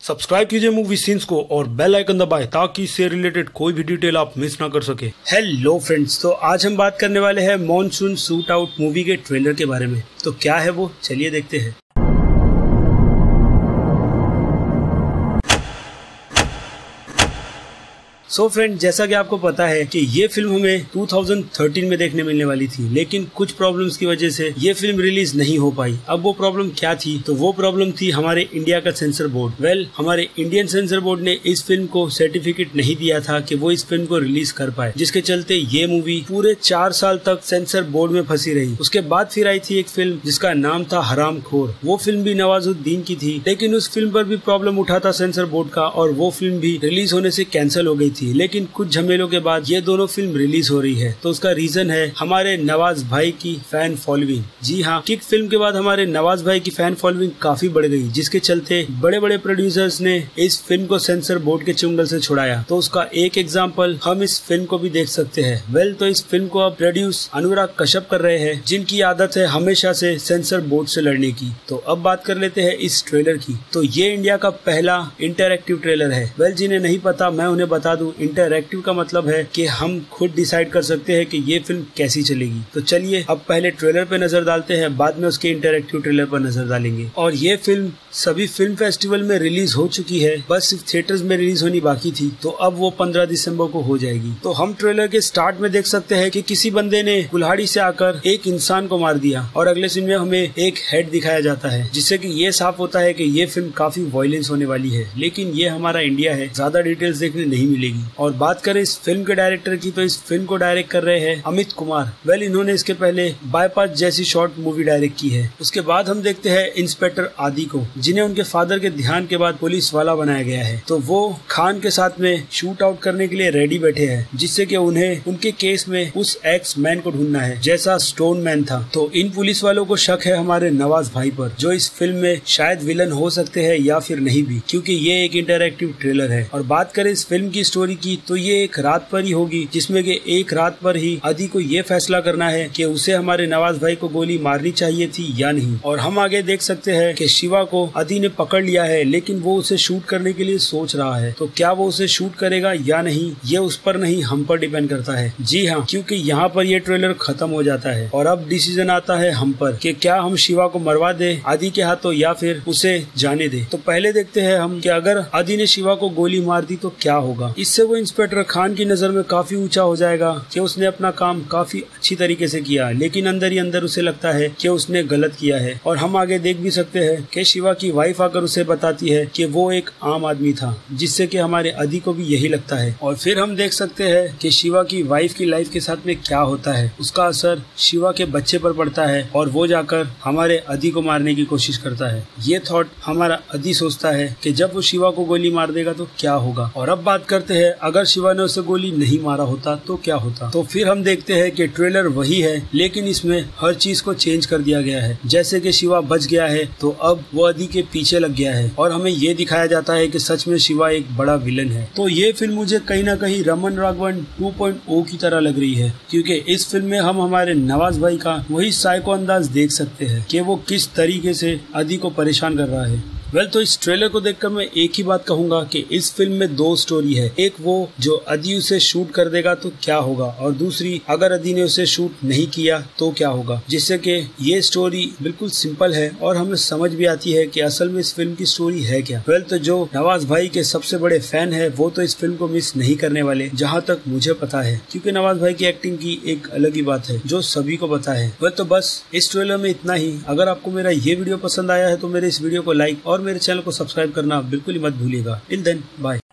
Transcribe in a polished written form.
Subscribe कीजिए movie scenes को और बेल आइकन दबाएं ताकि इससे रिलेटेड कोई भी डिटेल आप मिस ना कर सके। हेलो फ्रेंड्स, तो आज हम बात करने वाले हैं मॉनसून शूट आउट मूवी के ट्रेलर के बारे में। तो क्या है वो, चलिए देखते हैं। सो फ्रेंड, जैसा कि आपको पता है कि ये फिल्म हमें 2013 में देखने मिलने वाली थी, लेकिन कुछ प्रॉब्लम्स की वजह से ये फिल्म रिलीज नहीं हो पाई। अब वो प्रॉब्लम क्या थी? तो वो प्रॉब्लम थी हमारे इंडिया का सेंसर बोर्ड। हमारे इंडियन सेंसर बोर्ड ने इस फिल्म को सर्टिफिकेट नहीं दिया था कि वो इस फिल्म को रिलीज कर पाए, जिसके चलते ये मूवी पूरे 4 साल तक सेंसर बोर्ड में फंसी रही। उसके बाद फिर आई थी एक फिल्म जिसका नाम था हरामखोर। वो फिल्म भी नवाजुद्दीन की थी, लेकिन उस फिल्म पर भी प्रॉब्लम उठा था सेंसर बोर्ड का और वो फिल्म भी रिलीज होने से कैंसिल हो गई थी। लेकिन कुछ झमेलों के बाद ये दोनों फिल्म रिलीज हो रही है। तो उसका रीजन है हमारे नवाज भाई की फैन फॉलोइंग। जी हाँ, किक फिल्म के बाद हमारे नवाज भाई की फैन फॉलोइंग काफी बढ़ गई, जिसके चलते बड़े बड़े प्रोड्यूसर्स ने इस फिल्म को सेंसर बोर्ड के चुंगल से छुड़ाया। तो उसका एक एग्जाम्पल हम इस फिल्म को भी देख सकते हैं। तो इस फिल्म को अब प्रोड्यूस अनुराग कश्यप कर रहे हैं, जिनकी आदत है हमेशा से सेंसर बोर्ड से लड़ने की। तो अब बात कर लेते हैं इस ट्रेलर की। तो ये इंडिया का पहला इंटरएक्टिव ट्रेलर है। जिन्हें नहीं पता मैं उन्हें बता दूं, इंटरएक्टिव का मतलब है कि हम खुद डिसाइड कर सकते हैं कि ये फिल्म कैसी चलेगी। तो चलिए अब पहले ट्रेलर पे नजर डालते हैं, बाद में उसके इंटरएक्टिव ट्रेलर पर नजर डालेंगे। और ये फिल्म सभी फिल्म फेस्टिवल में रिलीज हो चुकी है, बस सिर्फ थिएटर्स में रिलीज होनी बाकी थी। तो अब वो 15 दिसंबर को हो जाएगी। तो हम ट्रेलर के स्टार्ट में देख सकते हैं कि किसी बंदे ने कुल्हाड़ी से आकर एक इंसान को मार दिया और अगले सीन में हमें एक हेड दिखाया जाता है, जिससे कि ये साफ होता है कि ये फिल्म काफी वायलेंस होने वाली है। लेकिन ये हमारा इंडिया है, ज्यादा डिटेल्स देखने नहीं मिलेगी। और बात करें इस फिल्म के डायरेक्टर की, तो इस फिल्म को डायरेक्ट कर रहे हैं अमित कुमार। इन्होंने इसके पहले बायपास जैसी शॉर्ट मूवी डायरेक्ट की है। उसके बाद हम देखते हैं इंस्पेक्टर आदि को, जिन्हें उनके फादर के ध्यान के बाद पुलिस वाला बनाया गया है। तो वो खान के साथ में शूट आउट करने के लिए रेडी बैठे हैं, जिससे कि उन्हें उनके केस में उस एक्स मैन को ढूंढना है जैसा स्टोन मैन था। तो इन पुलिस वालों को शक है हमारे नवाज भाई पर, जो इस फिल्म में शायद विलन हो सकते हैं या फिर नहीं भी, क्योंकि ये एक इंटरएक्टिव ट्रेलर है। और बात करें इस फिल्म की स्टोरी की, तो ये एक रात पर ही होगी, जिसमें कि एक रात पर ही आदि को ये फैसला करना है कि उसे हमारे नवाज भाई को गोली मारनी चाहिए थी या नहीं। और हम आगे देख सकते हैं कि शिवा को आदि ने पकड़ लिया है, लेकिन वो उसे शूट करने के लिए सोच रहा है। तो क्या वो उसे शूट करेगा या नहीं, ये उस पर नहीं हम पर डिपेंड करता है। जी हाँ, क्योंकि यहाँ पर ये ट्रेलर खत्म हो जाता है और अब डिसीजन आता है हम पर कि क्या हम शिवा को मरवा दे आदि के हाथों या फिर उसे जाने दे। तो पहले देखते हैं हम कि अगर आदि ने शिवा को गोली मार दी तो क्या होगा। इससे वो इंस्पेक्टर खान की नजर में काफी ऊंचा हो जाएगा कि उसने अपना काम काफी अच्छी तरीके से किया, लेकिन अंदर ही अंदर उसे लगता है कि उसने गलत किया है। और हम आगे देख भी सकते हैं कि शिवा की वाइफ आकर उसे बताती है कि वो एक आम आदमी था, जिससे कि हमारे आदि को भी यही लगता है। और फिर हम देख सकते हैं कि शिवा की वाइफ की लाइफ के साथ में क्या होता है। उसका असर शिवा के बच्चे पर पड़ता है और वो जाकर हमारे आदि को मारने की कोशिश करता है। ये थॉट हमारा आदि सोचता है कि जब वो शिवा को गोली मार देगा तो क्या होगा। और अब बात करते हैं, अगर शिवा ने उसे गोली नहीं मारा होता तो क्या होता। तो फिर हम देखते हैं कि ट्रेलर वही है, लेकिन इसमें हर चीज को चेंज कर दिया गया है। जैसे कि शिवा बच गया है तो अब वो आदि के पीछे लग गया है और हमें ये दिखाया जाता है कि सच में शिवा एक बड़ा विलन है। तो ये फिल्म मुझे कहीं ना कहीं रमन राघवन 2.0 की तरह लग रही है, क्योंकि इस फिल्म में हम हमारे नवाज भाई का वही साइको अंदाज देख सकते हैं कि वो किस तरीके से आदि को परेशान कर रहा है। तो इस ट्रेलर को देखकर मैं एक ही बात कहूंगा कि इस फिल्म में 2 स्टोरी है। एक वो जो आदि उसे शूट कर देगा तो क्या होगा, और दूसरी अगर आदि ने उसे शूट नहीं किया तो क्या होगा। जिससे कि ये स्टोरी बिल्कुल सिंपल है और हमें समझ भी आती है कि असल में इस फिल्म की स्टोरी है क्या। तो जो नवाज भाई के सबसे बड़े फैन है वो तो इस फिल्म को मिस नहीं करने वाले, जहाँ तक मुझे पता है, क्योंकि नवाज भाई की एक्टिंग की एक अलग ही बात है जो सभी को पता है। तो बस इस ट्रेलर में इतना ही। अगर आपको मेरा ये वीडियो पसंद आया है तो मेरे इस वीडियो को लाइक और मेरे चैनल को सब्सक्राइब करना बिल्कुल ही मत भूलिएगा। Till then, bye.